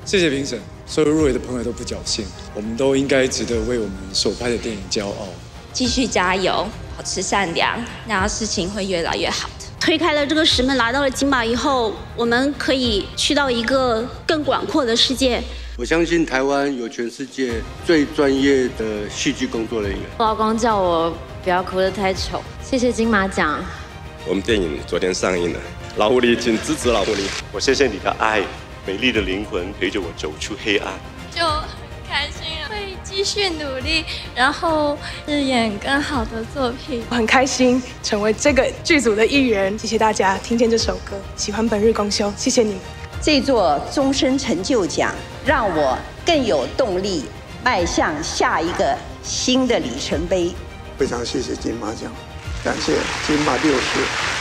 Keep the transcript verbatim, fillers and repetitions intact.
谢谢评审，所有入围的朋友都不侥幸，我们都应该值得为我们所拍的电影骄傲。 继续加油，保持善良，那事情会越来越好的。 推开了这个石门，拿到了金马以后，我们可以去到一个更广阔的世界。 我相信台湾有全世界最专业的戏剧工作人员。 我老公叫我不要哭得太丑。谢谢金马奖。 我们电影昨天上映了，老狐狸，请支持老狐狸。 我谢谢你的爱。美丽的灵魂陪着我走出黑暗， 就很开心，会继续努力，然后饰演更好的作品。 我很开心成为这个剧组的一员，谢谢大家听见这首歌，喜欢本日公休，谢谢你们。 这座终身成就奖让我更有动力迈向下一个新的里程碑。 非常谢谢金马奖，感谢金马六十。